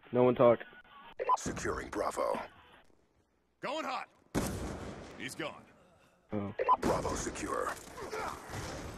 No one talk. Securing Bravo. Going hot. He's gone. Oh. Bravo secure.